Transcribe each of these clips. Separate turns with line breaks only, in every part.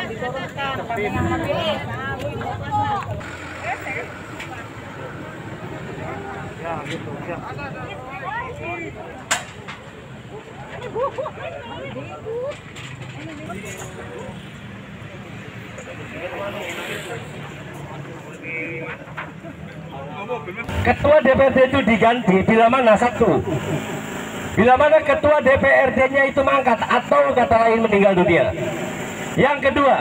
diturunkan kami yang memilih.
Ya, gitu. Ya.
Ketua DPRD itu diganti bila mana? Satu, bila mana ketua DPRD-nya itu mangkat atau kata lain meninggal dunia. Yang kedua,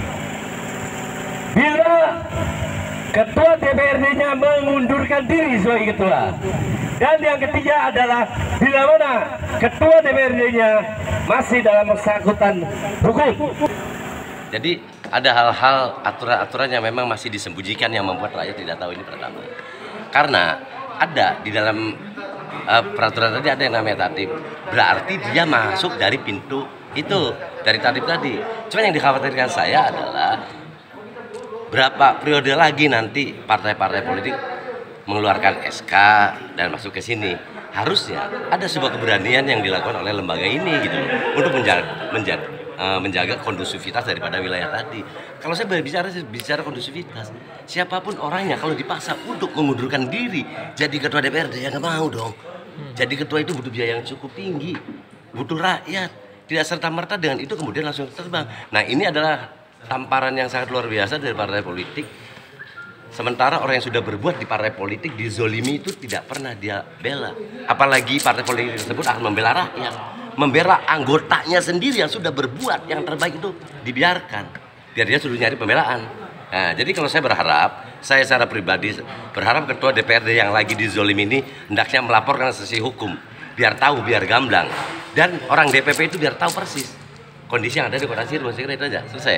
bila ketua DPRD-nya mengundurkan diri sebagai ketua. Dan yang ketiga adalah bila mana ketua DPRD-nya masih dalam kesangkutan hukum.
Jadi ada hal-hal aturan-aturan yang memang masih disembunyikan yang membuat rakyat tidak tahu. Ini pertama. Karena ada di dalam peraturan tadi ada yang namanya tatib. Berarti dia masuk dari pintu itu, dari tatib tadi. Cuma yang dikhawatirkan saya adalah berapa periode lagi nanti partai-partai politik mengeluarkan SK dan masuk ke sini. Harusnya ada sebuah keberanian yang dilakukan oleh lembaga ini gitu loh, untuk menjaga kondusivitas daripada wilayah tadi. Kalau saya bicara kondusivitas, siapapun orangnya kalau dipaksa untuk mengundurkan diri jadi ketua DPRD ya nggak mau dong. Jadi ketua itu butuh biaya yang cukup tinggi, butuh rakyat. Tidak serta-merta dengan itu kemudian langsung terbang. Nah ini adalah tamparan yang sangat luar biasa dari partai politik. Sementara orang yang sudah berbuat di partai politik dizolimi itu tidak pernah dia bela. Apalagi partai politik tersebut akan membela rakyat, membela anggotanya sendiri yang sudah berbuat yang terbaik itu dibiarkan, biar dia suruh nyari pembelaan. Nah, jadi kalau saya secara pribadi berharap ketua DPRD yang lagi dizolimi ini hendaknya melaporkan sisi hukum, biar tahu, biar gamblang, dan orang DPP itu biar tahu persis kondisi yang ada di Kota Cirebon. Saya kira itu aja, selesai.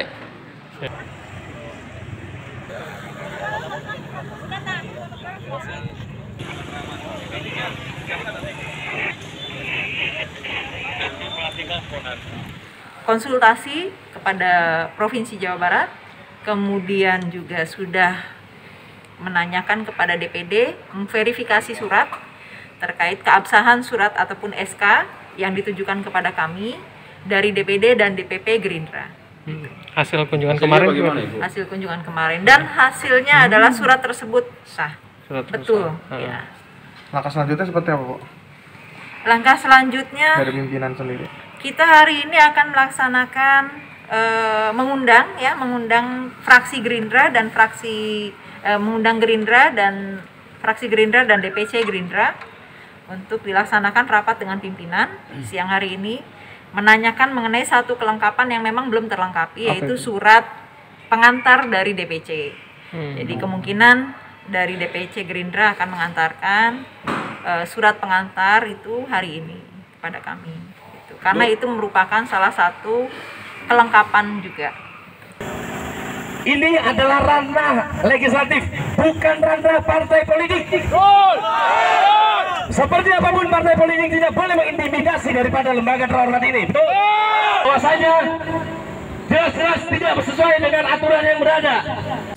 Konsultasi kepada Provinsi Jawa Barat, kemudian juga sudah menanyakan kepada DPD, memverifikasi surat terkait keabsahan surat ataupun SK yang ditujukan kepada kami dari DPD dan DPP Gerindra.
Hasil kunjungan kemarin
bagaimana, Ibu?
Hasil kunjungan kemarin dan hasilnya adalah surat tersebut sah. Betul. Ya.
Langkah selanjutnya seperti apa, Bu?
Langkah selanjutnya
Dari pimpinan sendiri.
kita hari ini akan melaksanakan mengundang fraksi Gerindra dan mengundang Gerindra dan fraksi Gerindra dan DPC Gerindra untuk dilaksanakan rapat dengan pimpinan siang hari ini, menanyakan mengenai satu kelengkapan yang memang belum terlengkapi, yaitu surat pengantar dari DPC. Jadi kemungkinan dari DPC Gerindra akan mengantarkan surat pengantar itu hari ini kepada kami. Gitu. Karena itu merupakan salah satu kelengkapan juga.
Ini adalah ranah legislatif, bukan ranah partai politik. Seperti apapun partai politik tidak boleh mengintimidasi daripada lembaga terhormat ini. Bahwasanya jelas-jelas tidak sesuai dengan aturan yang berada.